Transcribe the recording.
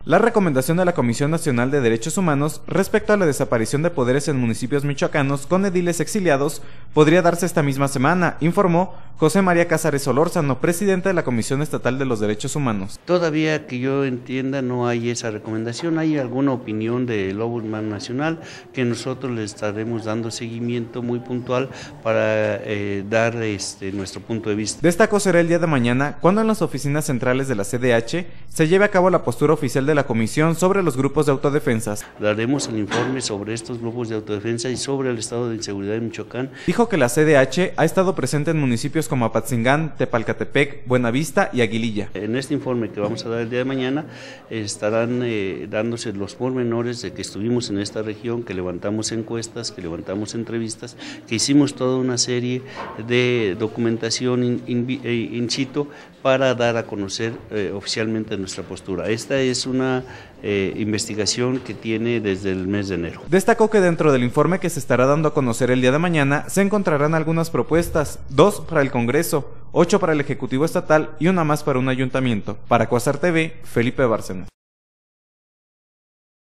la recomendación de la Comisión Nacional de Derechos Humanos respecto a la desaparición de poderes en municipios michoacanos con ediles exiliados podría darse esta misma semana, informó José María Cázares Solórzano, presidente de la Comisión Estatal de los Derechos Humanos. Todavía que yo entienda no hay esa recomendación, hay alguna opinión del Ombudsman Nacional que nosotros le estaremos dando seguimiento muy puntual para dar nuestro punto de vista. Destacó será el día de mañana cuando en las oficinas centrales de la CDH se lleve a cabo la postura oficial de la Comisión sobre los grupos de autodefensas. Daremos el informe sobre estos grupos de autodefensa y sobre el estado de inseguridad en Michoacán. Dijo que la CDH ha estado presente en municipios como Apatzingán, Tepalcatepec, Buenavista y Aguililla. En este informe que vamos a dar el día de mañana estarán dándose los pormenores de que estuvimos en esta región, que levantamos encuestas, que levantamos entrevistas, que hicimos toda una serie de documentación in situ para dar a conocer oficialmente nuestra postura. Esta es una investigación que tiene desde el mes de enero. Destacó que dentro del informe que se estará dando a conocer el día de mañana se encontrarán algunas propuestas, 2 para el Congreso, 8 para el Ejecutivo Estatal y una más para un ayuntamiento. Para Cuasar TV, Felipe Bárcenas.